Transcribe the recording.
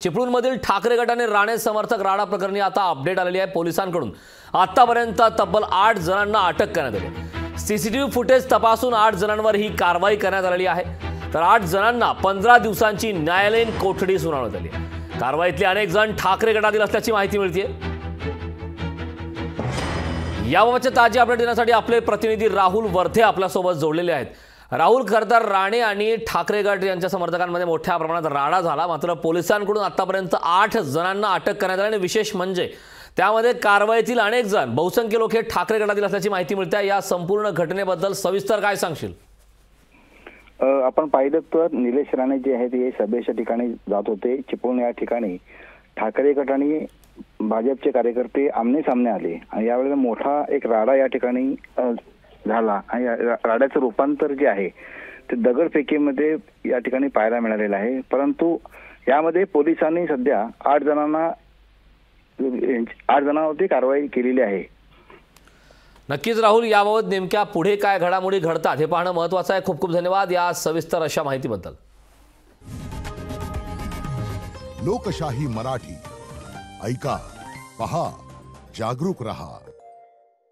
चिपळूणमधील ठाकरे गटाने राणे समर्थक राडा प्रकरणी आता अपडेट आलेली आहे। पोलिसांकडून आतापर्यंत तब्बल 8 जणांना अटक करण्यात आली। सीसीटीव्ही फुटेज तपासून 8 जणांवर ही कारवाई करण्यात आलेली आहे। तर 8 जणांना 15 दिवसांची न्यायालयीन कोठडी सुनावण्यात आली आहे। कारवाईतले अनेक जण ठाकरे गटातील असल्याची माहिती मिळते। याबाबतचे ताजे अपडेट देण्यासाठी आपले प्रतिनिधी राहुल वर्धे आपल्यासोबत जोडलेले आहेत। राहुल, खरतर राणे आणि ठाकरे गट यांच्या समर्थकांमध्ये मोठ्या प्रमाणात राडा झाला, मात्र पोलिसांकडून आतापर्यंत 8 जणांना अटक करण्यात आली आणि विशेष म्हणजे त्यामध्ये कारवाईतील अनेक जण बहुसंख्य लोक हे ठाकरे गटातील असल्याची माहिती मिळते। या संपूर्ण घटनेबद्दल सविस्तर काय सांगशील? आपण पाहिलं तर निलेश राणे जे आहेत हे सभेच्या ठिकाणी जात होते। चिपळूण या ठिकाणी ठाकरे गट आणि भाजपचे कार्यकर्ते आमने सामने आले आणि यावेळेला मोठा एक राडा या ठिकाणी झाला आणि राड्याचं रूपांतर जे आहे ते दगडफेकीमध्ये या ठिकाणी पाहायला मिळालेलं आहे। परंतु यामध्ये पोलिसांनी सध्या 8 जणांवरती कारवाई केलेली आहे। नक्कीच राहुल, याबाबत नेमक्या पुढे काय घडामोडी घडतात हे पाहणं महत्त्वाचं आहे। खूप खूप धन्यवाद या सविस्तर अशा माहितीबद्दल। लोकशाही मराठी ऐका, पहा, जागरूक रहा।